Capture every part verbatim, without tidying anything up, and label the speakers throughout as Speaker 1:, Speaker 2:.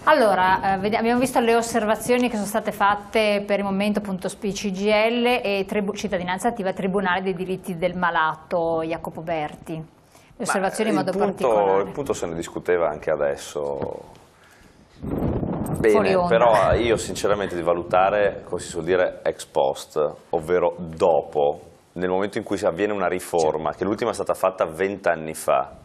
Speaker 1: Allora, eh, abbiamo visto le osservazioni che sono state fatte per il momento appunto C G I L e Cittadinanza Attiva, Tribunale dei diritti del malato, Jacopo Berti. Le osservazioni in modo
Speaker 2: punto,
Speaker 1: particolare.
Speaker 2: Il punto se ne discuteva anche adesso. Bene, però io sinceramente di valutare, come si suol dire, ex post, ovvero dopo, nel momento in cui avviene una riforma, sì, che l'ultima è stata fatta vent'anni fa,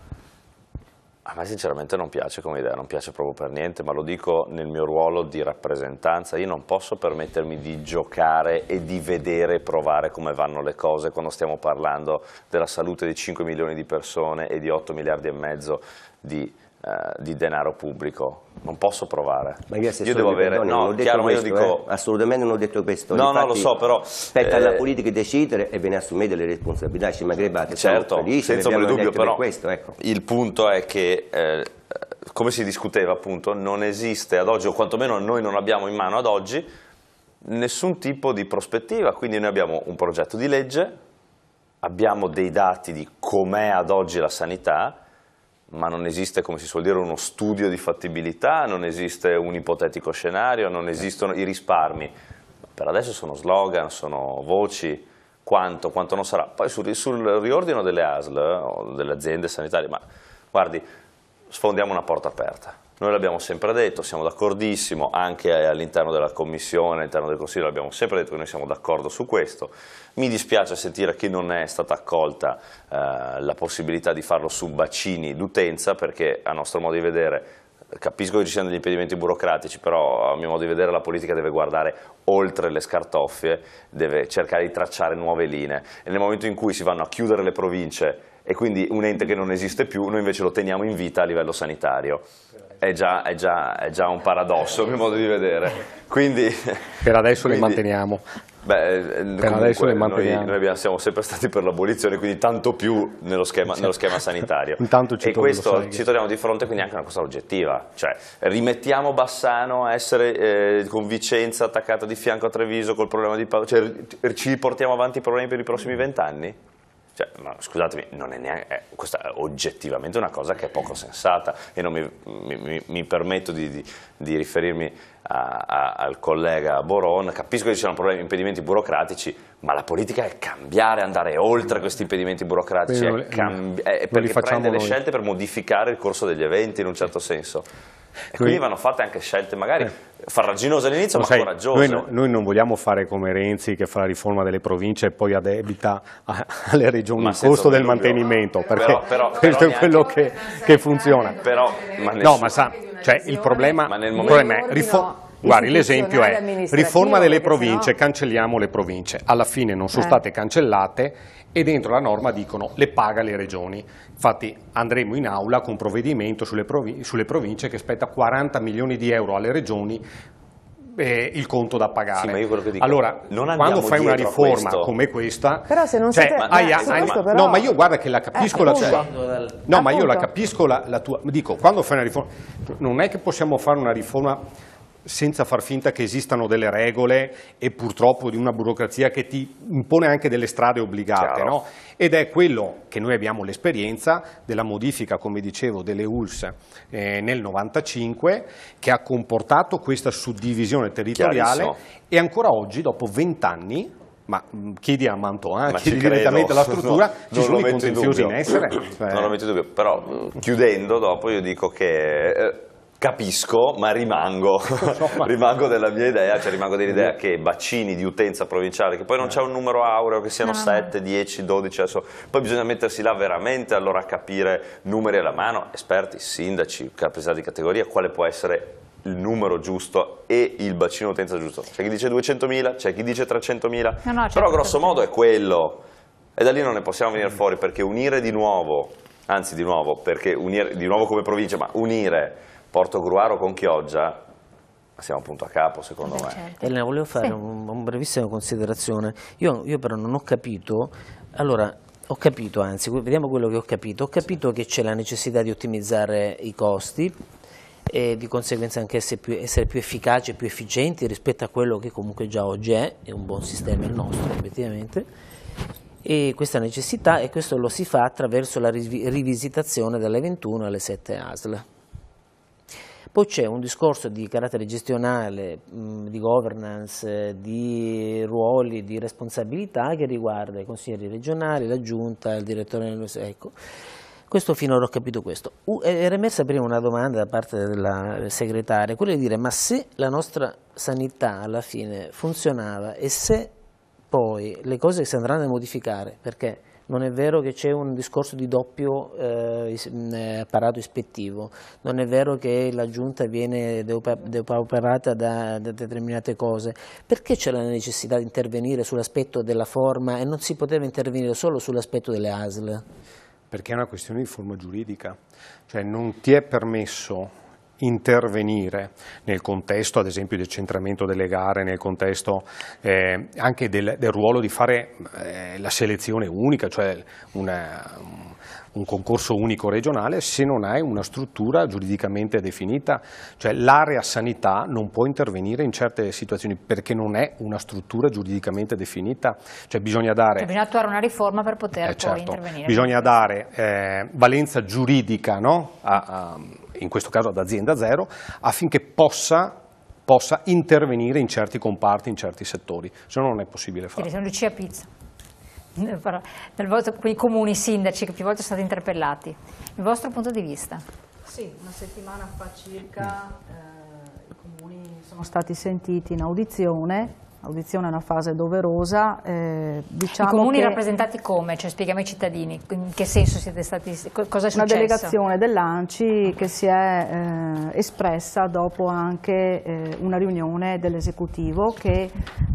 Speaker 2: a me sinceramente non piace come idea, non piace proprio per niente, ma lo dico nel mio ruolo di rappresentanza. Io non posso permettermi di giocare e di vedere e provare come vanno le cose quando stiamo parlando della salute di cinque milioni di persone e di otto miliardi e mezzo di, eh, di denaro pubblico. Non posso provare.
Speaker 3: Ma io,
Speaker 2: io devo avere,
Speaker 3: perdoni,
Speaker 2: no,
Speaker 3: non ho detto
Speaker 2: chiaro,
Speaker 3: questo,
Speaker 2: io dico,
Speaker 3: eh? Assolutamente non ho detto questo.
Speaker 2: No,
Speaker 3: Infatti,
Speaker 2: no, lo so, però
Speaker 3: spetta
Speaker 2: eh,
Speaker 3: alla politica di decidere e ve ne assumete le responsabilità, ci mancherebbe,
Speaker 2: certo,
Speaker 3: felici,
Speaker 2: senza ombra di dubbio, però
Speaker 3: questo, ecco.
Speaker 2: Il punto è che eh, come si discuteva appunto, non esiste ad oggi, o quantomeno noi non abbiamo in mano ad oggi, nessun tipo di prospettiva, quindi noi abbiamo un progetto di legge, abbiamo dei dati di com'è ad oggi la sanità, ma non esiste, come si suol dire, uno studio di fattibilità, non esiste un ipotetico scenario, non esistono i risparmi. Per adesso sono slogan, sono voci, quanto, quanto non sarà. Poi sul, sul riordino delle A S L o delle aziende sanitarie, ma guardi, sfondiamo una porta aperta. Noi l'abbiamo sempre detto, siamo d'accordissimo, anche all'interno della Commissione, all'interno del Consiglio l'abbiamo sempre detto che noi siamo d'accordo su questo. Mi dispiace sentire che non è stata accolta eh, la possibilità di farlo su bacini d'utenza, perché a nostro modo di vedere, capisco che ci siano degli impedimenti burocratici, però a mio modo di vedere la politica deve guardare oltre le scartoffie, deve cercare di tracciare nuove linee, e nel momento in cui si vanno a chiudere le province e quindi un ente che non esiste più, noi invece lo teniamo in vita a livello sanitario. È già, è già, è già un paradosso, a mio modo di vedere. Quindi,
Speaker 4: per adesso
Speaker 2: quindi,
Speaker 4: le manteniamo.
Speaker 2: Beh,
Speaker 4: per
Speaker 2: comunque,
Speaker 4: adesso le manteniamo.
Speaker 2: Noi, noi siamo sempre stati per l'abolizione, quindi tanto più nello schema, nello schema sanitario.
Speaker 4: Intanto ci
Speaker 2: e questo ci troviamo di fronte quindi anche a una cosa oggettiva. Cioè, rimettiamo Bassano a essere eh, con Vicenza attaccata di fianco a Treviso col problema di Padova, cioè ci portiamo avanti i problemi per i prossimi vent'anni? Cioè, ma scusatemi, non è neanche, eh, questa è oggettivamente una cosa che è poco sensata, e non mi, mi, mi permetto di, di, di riferirmi a, a, al collega Boron. Capisco che ci siano problemi, impedimenti burocratici, ma la politica è cambiare, andare oltre questi impedimenti burocratici, è, cambi- è perché prende le
Speaker 4: noi.
Speaker 2: scelte per modificare il corso degli eventi in un certo senso. E quindi vanno fatte anche scelte magari eh. farraginose all'inizio, ma
Speaker 4: sai,
Speaker 2: coraggiose.
Speaker 4: Noi, no, noi non vogliamo fare come Renzi che fa la riforma delle province e poi addebita a, alle regioni ma il costo del dubbio. mantenimento, perché però, però, questo però è quello che, che funziona.
Speaker 2: Però, ma
Speaker 4: no, ma sa, cioè, il problema,
Speaker 2: ma nel
Speaker 4: il problema è...
Speaker 5: Riforma,
Speaker 4: Guardi, l'esempio è riforma delle province, cancelliamo le province, alla fine non sono eh. state cancellate e dentro la norma dicono le paga le regioni. Infatti andremo in aula con un provvedimento sulle, provi sulle province che spetta quaranta milioni di euro alle regioni eh, il conto da pagare.
Speaker 2: Sì, ma io quello che dico,
Speaker 4: allora,
Speaker 2: non
Speaker 4: quando fai una riforma come questa,
Speaker 5: però se non
Speaker 4: cioè,
Speaker 5: siete,
Speaker 4: hai,
Speaker 5: beh,
Speaker 4: hai,
Speaker 5: questo,
Speaker 4: ma,
Speaker 5: però,
Speaker 4: no, ma io guarda che la capisco
Speaker 5: eh,
Speaker 4: la
Speaker 5: tua.
Speaker 4: No, ma io la capisco la, la tua. Dico, quando fai una riforma, non è che possiamo fare una riforma senza far finta che esistano delle regole e purtroppo di una burocrazia che ti impone anche delle strade obbligate, no? Ed è quello che noi abbiamo l'esperienza della modifica, come dicevo, delle U L S eh, nel novantacinque, che ha comportato questa suddivisione territoriale, e ancora oggi, dopo vent'anni, ma chiedi a Mantoan, chiedi direttamente alla struttura, no, ci sono i contenziosi in, in essere. Cioè...
Speaker 2: Non lo metto in dubbio, però chiudendo dopo io dico che... Eh, capisco, ma rimango, rimango della mia idea, cioè rimango dell'idea che bacini di utenza provinciale, che poi non c'è un numero aureo, che siano sette, dieci, dodici, adesso, poi bisogna mettersi là veramente allora a capire numeri alla mano, esperti, sindaci, rappresentanti di categoria, quale può essere il numero giusto e il bacino utenza giusto. C'è chi dice duecentomila, c'è chi dice trecentomila, no, no, però grosso modo è quello, e da lì non ne possiamo venire fuori, perché unire di nuovo, anzi di nuovo, perché unire di nuovo come provincia, ma unire Portogruaro con Chioggia, siamo appunto a capo secondo Beh, me.
Speaker 6: Certo. Elena, volevo fare sì. un, un brevissima considerazione. Io, io però non ho capito, allora ho capito, anzi, vediamo quello che ho capito. Ho capito che c'è la necessità di ottimizzare i costi e di conseguenza anche essere più, essere più efficaci e più efficienti rispetto a quello che comunque già oggi è, è un buon sistema il nostro, effettivamente. E questa necessità, e questo lo si fa attraverso la rivisitazione dalle ventuno alle sette A S L. Poi c'è un discorso di carattere gestionale, mh, di governance, eh, di ruoli, di responsabilità che riguarda i consiglieri regionali, la giunta, il direttore del ecco. Questo finora ho capito questo. Uh, era emersa prima una domanda da parte della segretaria, quella di dire ma se la nostra sanità alla fine funzionava e se poi le cose si andranno a modificare, perché non è vero che c'è un discorso di doppio eh, apparato ispettivo, non è vero che la giunta viene depauperata da, da determinate cose, perché c'è la necessità di intervenire sull'aspetto della forma e non si poteva intervenire solo sull'aspetto delle A S L?
Speaker 4: Perché è una questione di forma giuridica, cioè non ti è permesso intervenire nel contesto ad esempio del decentramento delle gare, nel contesto eh, anche del, del ruolo di fare eh, la selezione unica, cioè una, un concorso unico regionale, se non hai una struttura giuridicamente definita, cioè l'area sanità non può intervenire in certe situazioni perché non è una struttura giuridicamente definita, cioè bisogna dare...
Speaker 1: Cioè, bisogna attuare una riforma per poter
Speaker 4: eh, certo,
Speaker 1: poi intervenire.
Speaker 4: Bisogna dare eh, valenza giuridica, no? a, a, in questo caso ad azienda zero, affinché possa, possa intervenire in certi comparti, in certi settori, se no non è possibile farlo.
Speaker 1: Siamo riusciti a pizza. Nel vostro, quei comuni sindaci che più volte sono stati interpellati, il vostro punto di vista?
Speaker 5: Sì, una settimana fa circa eh, i comuni sono stati sentiti in audizione. L'audizione è una fase doverosa. Eh, diciamo
Speaker 1: I comuni
Speaker 5: che
Speaker 1: rappresentati come? Cioè, spieghiamo ai cittadini in che senso siete stati, cosa è successo?
Speaker 5: Una delegazione dell'ANCI che si è eh, espressa dopo anche eh, una riunione dell'esecutivo che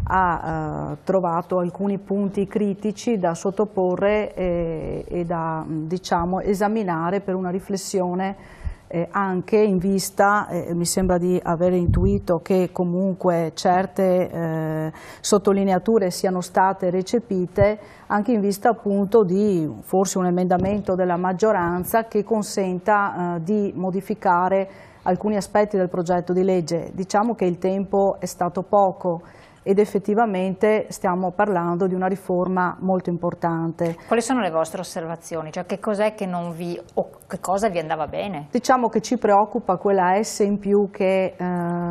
Speaker 5: ha eh, trovato alcuni punti critici da sottoporre e, e da diciamo, esaminare per una riflessione Eh, anche in vista, eh, mi sembra di aver intuito che comunque certe eh, sottolineature siano state recepite, anche in vista appunto di forse un emendamento della maggioranza che consenta eh, di modificare alcuni aspetti del progetto di legge. Diciamo che il tempo è stato poco ed effettivamente stiamo parlando di una riforma molto importante.
Speaker 1: Quali sono le vostre osservazioni? Cioè, che cos'è che non vi, o che cosa vi andava bene?
Speaker 5: Diciamo che ci preoccupa quella S in più che eh,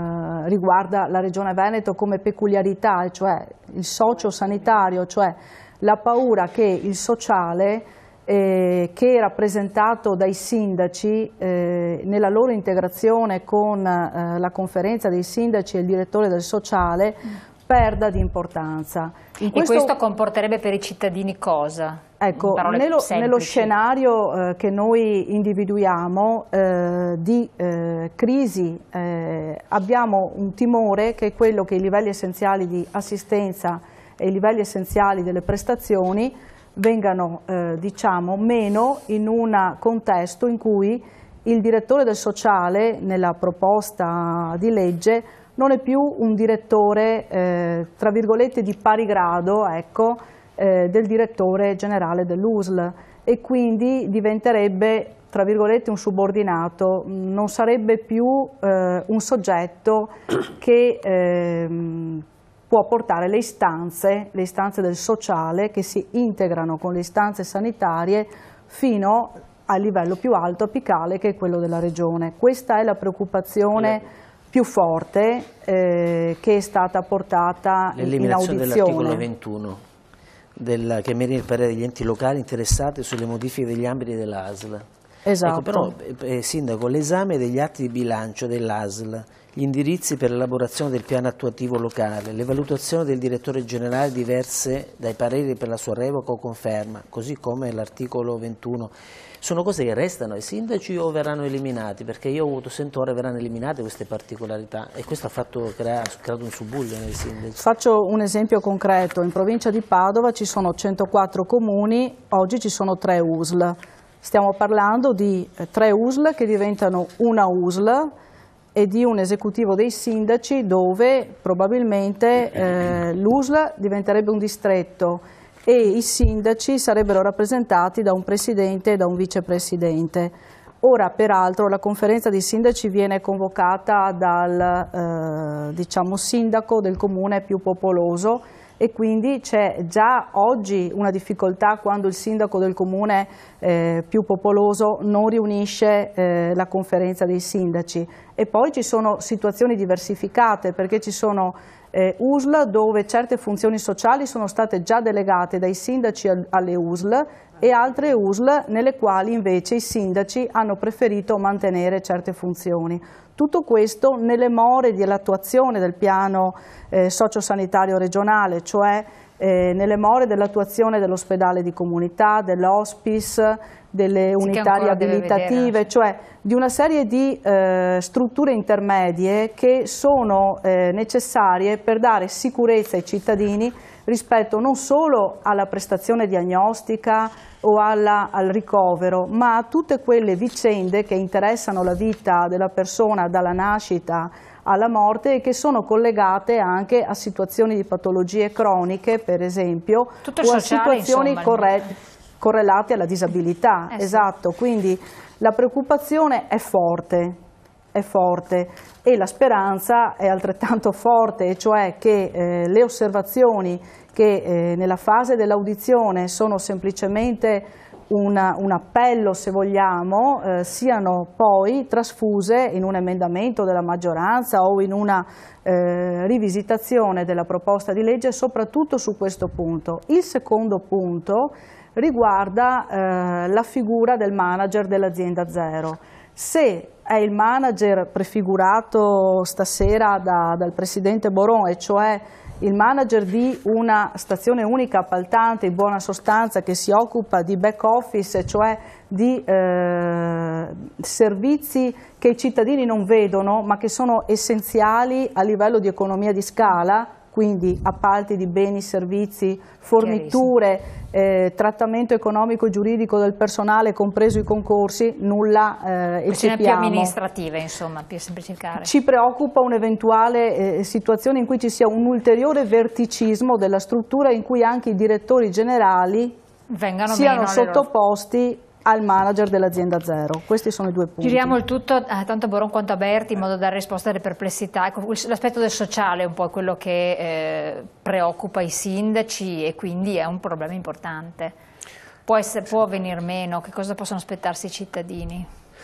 Speaker 5: riguarda la Regione Veneto come peculiarità, cioè il socio-sanitario, cioè la paura che il sociale eh, che è rappresentato dai sindaci eh, nella loro integrazione con eh, la conferenza dei sindaci e il direttore del sociale perda di importanza.
Speaker 1: In questo... E questo comporterebbe per i cittadini cosa?
Speaker 5: Ecco, nello, nello scenario eh, che noi individuiamo eh, di eh, crisi eh, abbiamo un timore che è quello che i livelli essenziali di assistenza e i livelli essenziali delle prestazioni vengano eh, diciamo, meno in un contesto in cui il direttore del sociale nella proposta di legge non è più un direttore, eh, tra virgolette, di pari grado, ecco, eh, del direttore generale dell'U S L e quindi diventerebbe, tra virgolette, un subordinato, non sarebbe più eh, un soggetto che eh, può portare le istanze, le istanze del sociale che si integrano con le istanze sanitarie fino al livello più alto apicale che è quello della Regione. Questa è la preoccupazione più forte eh, che è stata portata in audizione.
Speaker 6: L'eliminazione dell'articolo ventuno, del, che merita il parere degli enti locali interessati sulle modifiche degli ambiti dell'A S L.
Speaker 5: Esatto.
Speaker 6: Ecco, però, eh, Sindaco, l'esame degli atti di bilancio dell'A S L, gli indirizzi per l'elaborazione del piano attuativo locale, le valutazioni del direttore generale diverse dai pareri per la sua revoca o conferma, così come l'articolo ventuno, sono cose che restano ai sindaci o verranno eliminati? Perché io ho avuto sentore verranno eliminate queste particolarità e questo ha fatto crea, ha creato un subbuglio nei sindaci.
Speaker 5: Faccio un esempio concreto, in provincia di Padova ci sono centoquattro comuni, oggi ci sono tre U S L, stiamo parlando di tre U S L che diventano una U S L e di un esecutivo dei sindaci dove probabilmente eh, l'U S L diventerebbe un distretto e i sindaci sarebbero rappresentati da un presidente e da un vicepresidente. Ora, peraltro, la conferenza dei sindaci viene convocata dal eh, diciamo, sindaco del comune più popoloso e quindi c'è già oggi una difficoltà quando il sindaco del comune eh, più popoloso non riunisce eh, la conferenza dei sindaci. E poi ci sono situazioni diversificate, perché ci sono eh, U S L dove certe funzioni sociali sono state già delegate dai sindaci alle U S L e altre U S L nelle quali invece i sindaci hanno preferito mantenere certe funzioni. Tutto questo nelle more dell'attuazione del piano eh, sociosanitario regionale, cioè eh, nelle more dell'attuazione dell'ospedale di comunità, dell'hospice, delle
Speaker 1: sì,
Speaker 5: unità riabilitative, cioè di una serie di eh, strutture intermedie che sono eh, necessarie per dare sicurezza ai cittadini rispetto non solo alla prestazione diagnostica o alla, al ricovero, ma a tutte quelle vicende che interessano la vita della persona dalla nascita alla morte e che sono collegate anche a situazioni di patologie croniche, per esempio,
Speaker 1: tutto
Speaker 5: o a
Speaker 1: sociale,
Speaker 5: situazioni
Speaker 1: insomma,
Speaker 5: corre correlate alla disabilità.
Speaker 1: Eh sì.
Speaker 5: Esatto, quindi la preoccupazione è forte. è forte e la speranza è altrettanto forte, e cioè che eh, le osservazioni che eh, nella fase dell'audizione sono semplicemente una, un appello, se vogliamo, eh, siano poi trasfuse in un emendamento della maggioranza o in una eh, rivisitazione della proposta di legge, soprattutto su questo punto. Il secondo punto riguarda eh, la figura del manager dell'azienda zero. Se è il manager prefigurato stasera da, dal Presidente Boron, e cioè il manager di una stazione unica appaltante, in buona sostanza, che si occupa di back office, cioè di eh, servizi che i cittadini non vedono ma che sono essenziali a livello di economia di scala, quindi appalti di beni, servizi, forniture, eh, trattamento economico e giuridico del personale, compreso i concorsi, nulla eh,
Speaker 1: questioni più
Speaker 5: eccepiamo.
Speaker 1: amministrative, insomma, più semplificare.
Speaker 5: Ci preoccupa un'eventuale eh, situazione in cui ci sia un ulteriore verticismo della struttura, in cui anche i direttori generali
Speaker 1: Vengano
Speaker 5: siano
Speaker 1: meno
Speaker 5: sottoposti al manager dell'azienda zero. Questi sono i due punti.
Speaker 1: Giriamo il tutto eh, tanto a Boron quanto a Berti in modo da dare risposta alle perplessità. Ecco, l'aspetto del sociale è un po' quello che eh, preoccupa i sindaci e quindi è un problema importante. Può, essere, può venir meno? Che cosa possono aspettarsi i cittadini?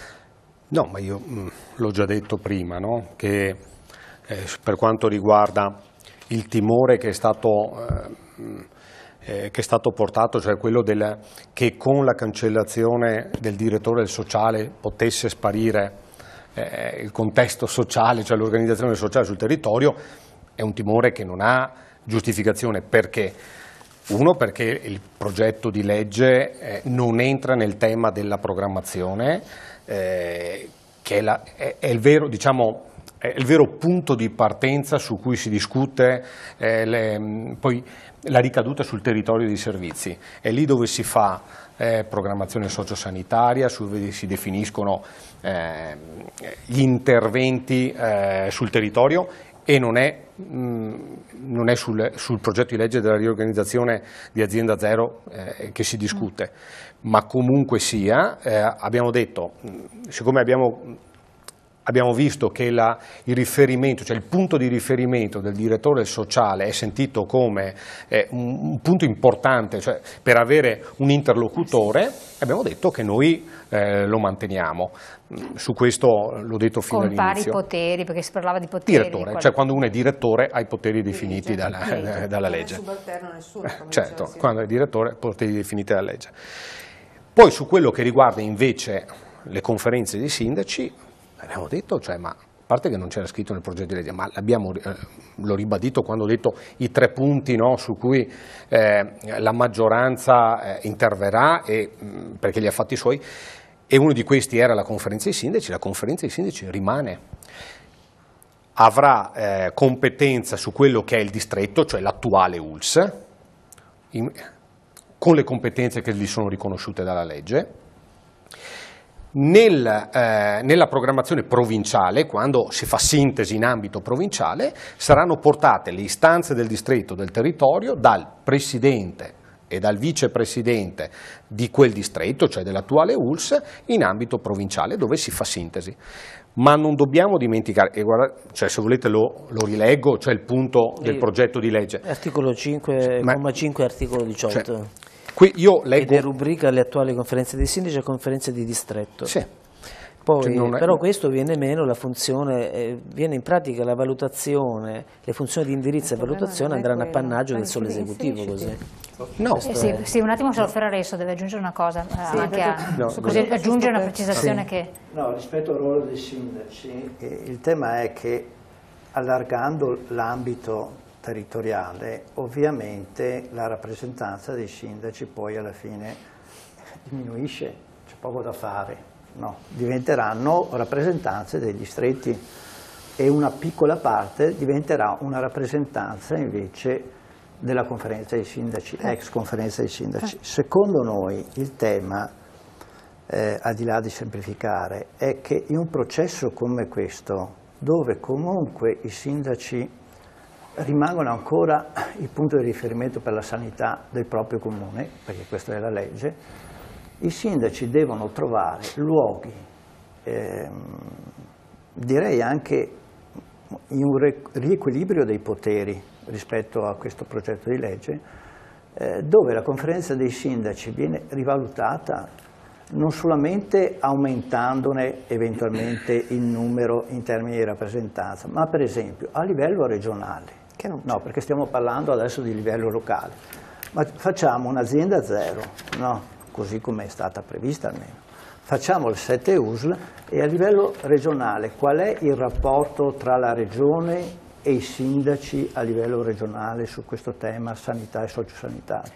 Speaker 4: No, ma io l'ho già detto prima, no? Che eh, per quanto riguarda il timore che è stato... Eh, Eh, che è stato portato, cioè quello del, che con la cancellazione del direttore del sociale potesse sparire eh, il contesto sociale, cioè l'organizzazione sociale sul territorio, è un timore che non ha giustificazione. Perché? Uno, perché il progetto di legge eh, non entra nel tema della programmazione, eh, che è, la, è, è il vero, diciamo, è il vero punto di partenza su cui si discute eh, le, poi la ricaduta sul territorio dei servizi. È lì dove si fa eh, programmazione sociosanitaria, su, si definiscono eh, gli interventi eh, sul territorio, e non è, mh, non è sul, sul progetto di legge della riorganizzazione di Azienda Zero eh, che si discute. Ma comunque sia, eh, abbiamo detto, siccome abbiamo... Abbiamo visto che la, il riferimento, cioè il punto di riferimento del direttore sociale è sentito come eh, un, un punto importante, cioè per avere un interlocutore, abbiamo detto che noi eh, lo manteniamo. Su questo l'ho detto fino all'inizio.
Speaker 1: Con pari poteri, perché si parlava di poteri.
Speaker 4: Direttore,
Speaker 1: quali...
Speaker 4: cioè quando uno è direttore ha i poteri definiti dalla, eh, dalla legge.
Speaker 7: Non è subalterno a nessuno.
Speaker 4: Eh, certo, quando è direttore ha i poteri definiti dalla legge. Poi su quello che riguarda invece le conferenze dei sindaci, abbiamo detto, cioè, ma a parte che non c'era scritto nel progetto di legge, ma l'abbiamo, eh, l'ho ribadito quando ho detto i tre punti, no, su cui eh, la maggioranza eh, interverrà, e, mh, perché li ha fatti suoi, e uno di questi era la conferenza dei sindaci. La conferenza dei sindaci rimane, avrà eh, competenza su quello che è il distretto, cioè l'attuale U L S, in, con le competenze che gli sono riconosciute dalla legge. Nel, eh, nella programmazione provinciale, quando si fa sintesi in ambito provinciale, saranno portate le istanze del distretto, del territorio, dal presidente e dal vicepresidente di quel distretto, cioè dell'attuale U L S, in ambito provinciale, dove si fa sintesi. Ma non dobbiamo dimenticare, e guarda, cioè se volete lo, lo rileggo, cioè il punto del progetto di legge.
Speaker 6: Articolo cinque,
Speaker 4: Ma,
Speaker 6: comma cinque, articolo diciotto.
Speaker 4: Cioè, qui io leggo...
Speaker 6: Ed è rubrica alle attuali conferenze dei sindaci e conferenze di distretto.
Speaker 4: Sì.
Speaker 6: Poi,
Speaker 4: Cioè è...
Speaker 6: però questo viene meno, la funzione, eh, viene in pratica la valutazione, le funzioni di indirizzo e valutazione andranno a pannaggio del solo esecutivo così.
Speaker 4: No.
Speaker 1: Eh sì, sì, un attimo se lo Ferraresso deve aggiungere una cosa,
Speaker 5: Sì,
Speaker 1: anche a,
Speaker 5: no,
Speaker 1: così
Speaker 5: no.
Speaker 1: aggiungere una precisazione
Speaker 7: sì.
Speaker 1: che...
Speaker 7: No, rispetto al ruolo dei sindaci, eh, il tema è che allargando l'ambito territoriale, ovviamente la rappresentanza dei sindaci poi alla fine diminuisce, c'è poco da fare. No, diventeranno rappresentanze dei distretti e una piccola parte diventerà una rappresentanza invece della conferenza dei sindaci, ex conferenza dei sindaci. Secondo noi il tema, eh, al di là di semplificare, è che in un processo come questo, dove comunque i sindaci rimangono ancora il punto di riferimento per la sanità del proprio comune, perché questa è la legge, i sindaci devono trovare luoghi, ehm, direi anche in un riequilibrio dei poteri rispetto a questo progetto di legge, eh, dove la conferenza dei sindaci viene rivalutata non solamente aumentandone eventualmente il numero in termini di rappresentanza, ma per esempio a livello regionale. Che non no, perché stiamo parlando adesso di livello locale, ma facciamo un'azienda zero, no? Così come è stata prevista almeno. Facciamo il sette U S L e a livello regionale qual è il rapporto tra la regione e i sindaci a livello regionale su questo tema sanità e sociosanitario?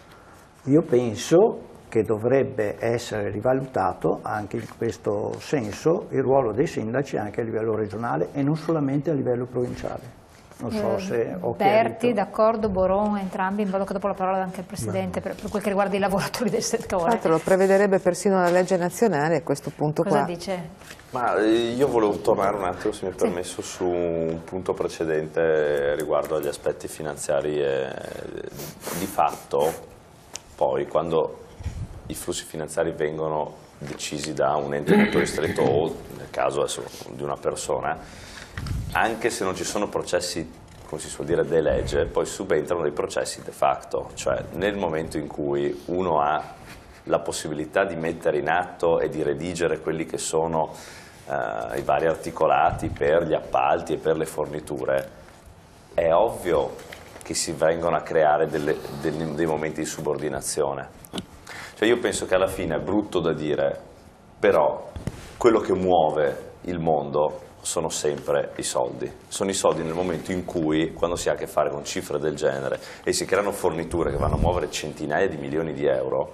Speaker 7: Io penso che dovrebbe essere rivalutato anche in questo senso il ruolo dei sindaci anche a livello regionale e non solamente a livello provinciale. Non so se ho
Speaker 1: Berti, d'accordo, Boron, entrambi, in modo che dopo la parola anche il Presidente per, per quel che riguarda i lavoratori del settore.
Speaker 8: Tra l'altro lo prevederebbe persino la legge nazionale a questo punto.
Speaker 1: Cosa
Speaker 8: qua.
Speaker 1: dice?
Speaker 2: Ma io volevo tornare un attimo, se mi è permesso, sì. su un punto precedente riguardo agli aspetti finanziari e di fatto poi quando i flussi finanziari vengono decisi da un ente molto ristretto o nel caso adesso di una persona, anche se non ci sono processi, come si suol dire, de legge, poi subentrano dei processi de facto, cioè nel momento in cui uno ha la possibilità di mettere in atto e di redigere quelli che sono eh, i vari articolati per gli appalti e per le forniture, è ovvio che si vengono a creare delle, dei, dei momenti di subordinazione. Cioè io penso che alla fine è brutto da dire, però quello che muove il mondo sono sempre i soldi. Sono i soldi nel momento in cui, quando si ha a che fare con cifre del genere e si creano forniture che vanno a muovere centinaia di milioni di euro,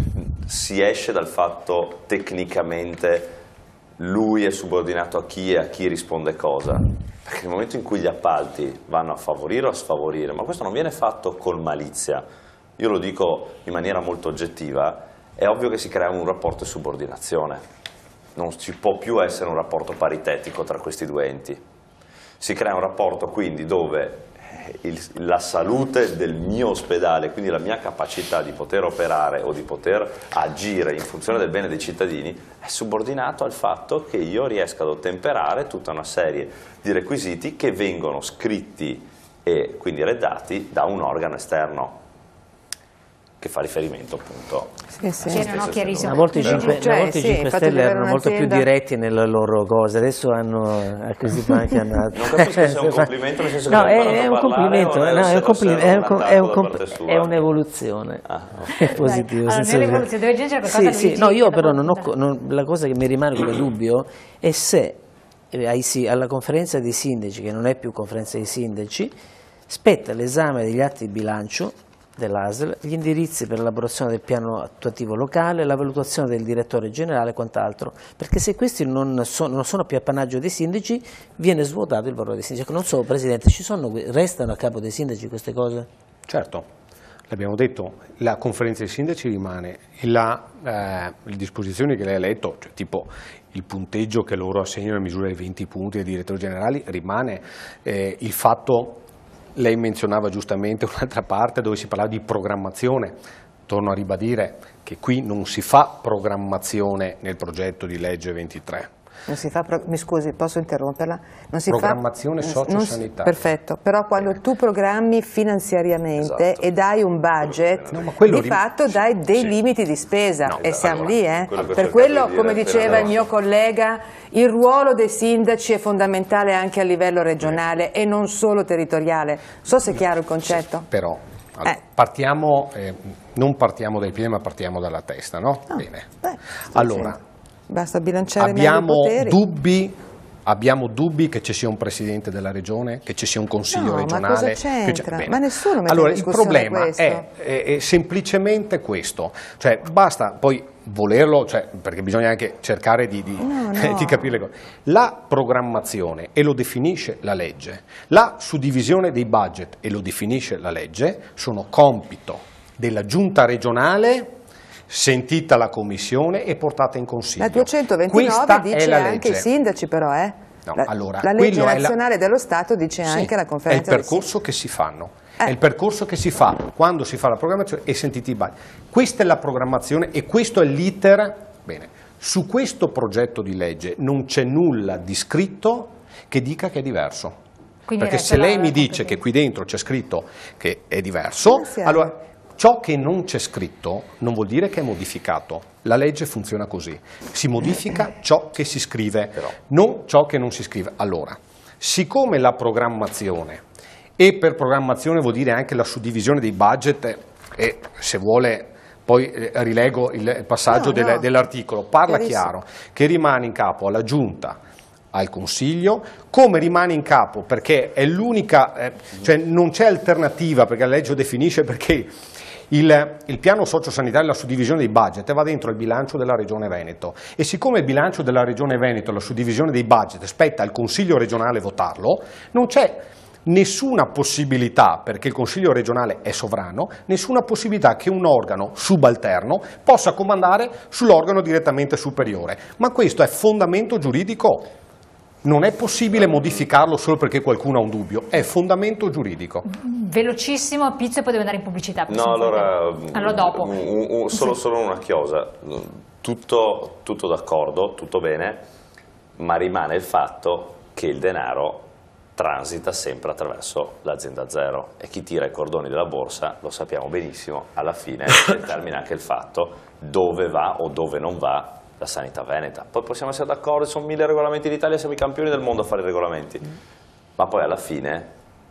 Speaker 2: si esce dal fatto tecnicamente lui è subordinato a chi e a chi risponde cosa. Perché nel momento in cui gli appalti vanno a favorire o a sfavorire, ma questo non viene fatto con malizia, io lo dico in maniera molto oggettiva, è ovvio che si crea un rapporto di subordinazione. Non ci può più essere un rapporto paritetico tra questi due enti. Si crea un rapporto quindi dove il, la salute del mio ospedale, quindi la mia capacità di poter operare o di poter agire in funzione del bene dei cittadini, è subordinato al fatto che io riesca ad ottemperare tutta una serie di requisiti che vengono scritti e quindi reddati da un organo esterno che fa riferimento appunto
Speaker 8: sì, sì.
Speaker 1: Sì, non ho chiarissimo.
Speaker 6: Una volta i cinque,
Speaker 8: Cioè,
Speaker 6: una volta
Speaker 8: sì,
Speaker 6: i cinque Stelle erano molto più diretti nelle loro cose, adesso hanno acquisito anche una...
Speaker 2: Non capisco se è un complimento, nel senso che
Speaker 6: no,
Speaker 2: è,
Speaker 6: è un complimento, no, è, un compli- è, un, è, un è un'evoluzione,
Speaker 2: ah, okay.
Speaker 6: è positivo.
Speaker 1: Allora, nell'evoluzione deve aggiungere qualcosa
Speaker 6: sì,
Speaker 1: Luigi,
Speaker 6: sì, no, io però non ho,
Speaker 1: volta.
Speaker 6: non, la cosa che mi rimane come dubbio è se ai, alla conferenza dei sindaci, che non è più conferenza dei sindaci, spetta l'esame degli atti di bilancio dell'A S L, gli indirizzi per l'elaborazione del piano attuativo locale, la valutazione del direttore generale e quant'altro, perché se questi non sono, non sono più appannaggio dei sindaci viene svuotato il valore dei sindaci. Non so, Presidente, ci sono, restano a capo dei sindaci queste cose?
Speaker 4: Certo, l'abbiamo detto, la conferenza dei sindaci rimane, la, eh, le disposizioni che lei ha letto, cioè tipo il punteggio che loro assegnano a misura di venti punti ai direttori generali, rimane, eh, il fatto lei menzionava giustamente un'altra parte dove si parlava di programmazione. Torno a ribadire che qui non si fa programmazione nel progetto di legge ventitré.
Speaker 8: Non si fa, mi scusi, posso interromperla? Non si
Speaker 4: Programmazione
Speaker 8: fa,
Speaker 4: sociosanitaria.
Speaker 8: Perfetto, però quando tu programmi finanziariamente
Speaker 2: Esatto.
Speaker 8: e dai un budget,
Speaker 4: no, ma quello
Speaker 8: di
Speaker 4: rim-
Speaker 8: fatto dai dei
Speaker 2: sì.
Speaker 8: limiti di spesa
Speaker 2: No,
Speaker 8: e siamo
Speaker 2: allora,
Speaker 8: lì. Eh?
Speaker 2: quello che
Speaker 8: Per
Speaker 2: cerco
Speaker 8: quello,
Speaker 2: di dire
Speaker 8: come diceva
Speaker 2: però-
Speaker 8: il mio collega, il ruolo dei sindaci è fondamentale anche a livello regionale e non solo territoriale. So se è chiaro il concetto?
Speaker 4: Però allora,
Speaker 8: Eh.
Speaker 4: partiamo, eh, non partiamo dai piedi ma partiamo dalla testa, no?
Speaker 8: No,
Speaker 4: Bene.
Speaker 8: beh,
Speaker 4: Allora,
Speaker 8: sì. Basta bilanciare meglio i
Speaker 4: abbiamo
Speaker 8: poteri.
Speaker 4: dubbi, abbiamo dubbi che ci sia un presidente della regione, che ci sia un consiglio
Speaker 8: No, ma
Speaker 4: regionale.
Speaker 8: cosa
Speaker 4: che c'è-
Speaker 8: c'entra?
Speaker 4: bene.
Speaker 8: Ma nessuno mette
Speaker 4: Allora,
Speaker 8: in
Speaker 4: il
Speaker 8: discussione
Speaker 4: problema
Speaker 8: questo.
Speaker 4: è, è- è semplicemente questo, cioè basta poi volerlo, cioè, perché bisogna anche cercare di, di,
Speaker 8: No, no.
Speaker 4: di capire le cose. La programmazione, e lo definisce la legge, la suddivisione dei budget, e lo definisce la legge, sono compito della giunta regionale, sentita la commissione e portata in consiglio.
Speaker 8: La duecentoventinove
Speaker 4: Questa
Speaker 8: dice
Speaker 4: è la
Speaker 8: anche i
Speaker 4: legge.
Speaker 8: sindaci però, eh?
Speaker 4: No,
Speaker 8: la,
Speaker 4: allora,
Speaker 8: la legge
Speaker 4: quello è la-
Speaker 8: nazionale dello Stato dice
Speaker 4: Sì,
Speaker 8: anche la
Speaker 4: è il
Speaker 8: conferenza dei
Speaker 4: percorso che si fanno,
Speaker 8: Eh.
Speaker 4: è il percorso che si fa quando si fa la programmazione e sentiti i budget. Questa è la programmazione e questo è l'iter. Bene, su questo progetto di legge non c'è nulla di scritto che dica che è diverso.
Speaker 1: Quindi
Speaker 4: Perché
Speaker 1: resta
Speaker 4: se
Speaker 1: la-
Speaker 4: lei
Speaker 1: la
Speaker 4: mi dice
Speaker 1: competenza.
Speaker 4: che qui dentro c'è scritto che è diverso,
Speaker 8: Finanziario.
Speaker 4: allora ciò che non c'è scritto non vuol dire che è modificato. La legge funziona così. Si modifica ciò che si scrive, non ciò che non si scrive. Allora, siccome la programmazione, e per programmazione vuol dire anche la suddivisione dei budget, e se vuole poi eh, rilego il passaggio
Speaker 8: No,
Speaker 4: del-
Speaker 8: no.
Speaker 4: dell'articolo, parla
Speaker 8: Chiarissimo.
Speaker 4: chiaro, che rimane in capo alla Giunta, al Consiglio, come rimane in capo, perché è l'unica, eh, cioè non c'è alternativa, perché la legge lo definisce, perché il, il piano sociosanitario, la suddivisione dei budget va dentro il bilancio della Regione Veneto, e siccome il bilancio della Regione Veneto, la suddivisione dei budget, spetta al Consiglio regionale votarlo, non c'è nessuna possibilità, perché il Consiglio regionale è sovrano, nessuna possibilità che un organo subalterno possa comandare sull'organo direttamente superiore. Ma questo è fondamento giuridico. Non è possibile modificarlo solo perché qualcuno ha un dubbio, è fondamento giuridico.
Speaker 1: Velocissimo, Pizzo, e poi deve andare in pubblicità.
Speaker 2: No, allora,
Speaker 1: allora dopo.
Speaker 2: un- un- solo, solo una chiosa, tutto, tutto d'accordo, tutto bene, ma rimane il fatto che il denaro transita sempre attraverso l'azienda zero, e chi tira i cordoni della borsa, lo sappiamo benissimo, alla fine determina anche il fatto dove va o dove non va la sanità veneta. Poi possiamo essere d'accordo, sono mille regolamenti in Italia, siamo i campioni del mondo a fare i regolamenti, ma poi alla fine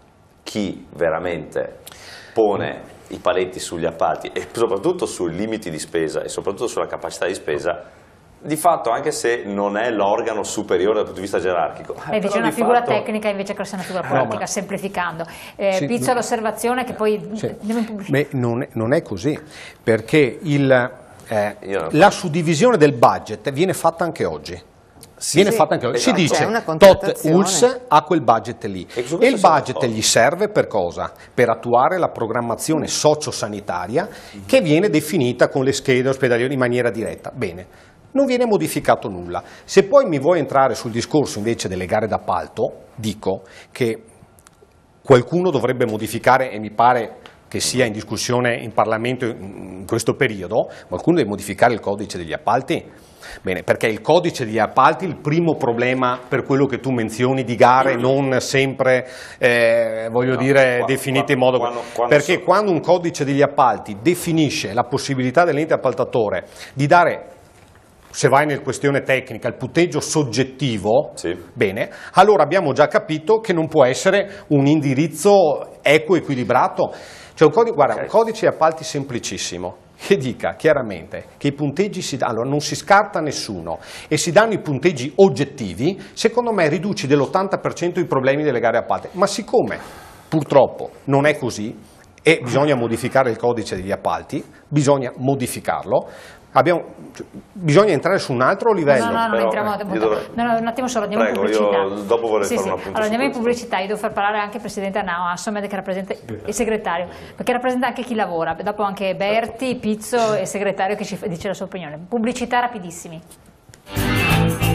Speaker 2: chi veramente pone i paletti sugli appalti e soprattutto sui limiti di spesa e soprattutto sulla capacità di spesa, di fatto, anche se non è l'organo superiore dal punto di vista gerarchico,
Speaker 1: E invece è una
Speaker 2: di
Speaker 1: figura
Speaker 2: fatto-
Speaker 1: tecnica invece che sia una figura
Speaker 4: No,
Speaker 1: politica,
Speaker 4: ma-
Speaker 1: semplificando. Eh,
Speaker 4: Sì,
Speaker 1: Pizzo, l'osservazione che poi
Speaker 4: Sì.
Speaker 1: andiamo in pubblicità.
Speaker 4: Beh, non, è, non è così, perché il, eh,
Speaker 2: Io-
Speaker 4: la suddivisione del budget viene fatta anche oggi. viene
Speaker 8: sì,
Speaker 4: fatta anche oggi.
Speaker 2: esatto.
Speaker 4: Si dice
Speaker 8: C'è una
Speaker 4: tot
Speaker 8: contrattazione.
Speaker 4: U L S ha quel budget lì,
Speaker 2: E su
Speaker 4: e
Speaker 2: questo
Speaker 4: il
Speaker 2: siamo
Speaker 4: budget
Speaker 2: d'accordo.
Speaker 4: gli serve per cosa? Per attuare la programmazione sociosanitaria che viene definita con le schede ospedaliere in maniera diretta. Bene, non viene modificato nulla. Se poi mi vuoi entrare sul discorso invece delle gare d'appalto, dico che qualcuno dovrebbe modificare, e mi pare che sia in discussione in Parlamento in questo periodo, qualcuno deve modificare il codice degli appalti. Bene, perché il codice degli appalti, il primo problema per quello che tu menzioni di gare non sempre, eh, voglio
Speaker 2: No,
Speaker 4: dire,
Speaker 2: qua-
Speaker 4: definite in
Speaker 2: qua-
Speaker 4: modo...
Speaker 2: quando- quando
Speaker 4: perché
Speaker 2: so-
Speaker 4: quando un codice degli appalti definisce la possibilità dell'ente appaltatore di dare, se vai nel questione tecnica, il punteggio soggettivo,
Speaker 2: Sì.
Speaker 4: bene, allora abbiamo già capito che non può essere un indirizzo equo, equilibrato. Cioè un codice, guarda,
Speaker 2: Ok.
Speaker 4: un codice di appalti semplicissimo, che dica chiaramente che i punteggi si danno, allora non si scarta nessuno e si danno i punteggi oggettivi, secondo me riduci dell'ottanta per cento i problemi delle gare appalti. Ma siccome purtroppo non è così e bisogna modificare il codice degli appalti, bisogna modificarlo, abbiamo, cioè, bisogna entrare su un altro livello.
Speaker 1: No, no, no, non
Speaker 2: però,
Speaker 1: entriamo
Speaker 2: eh,
Speaker 1: molto.
Speaker 2: io dovrei-
Speaker 1: No, no, un attimo solo, andiamo
Speaker 2: Prego,
Speaker 1: in pubblicità.
Speaker 2: io dopo vorrei
Speaker 1: Sì,
Speaker 2: fare
Speaker 1: sì.
Speaker 2: un appunto
Speaker 1: Allora,
Speaker 2: su
Speaker 1: andiamo in
Speaker 2: questo.
Speaker 1: pubblicità, io devo far parlare anche il presidente Anao Assomed, che rappresenta il segretario, perché rappresenta anche chi lavora, dopo anche Berti, Pizzo e il segretario che ci dice la sua opinione. Pubblicità rapidissimi.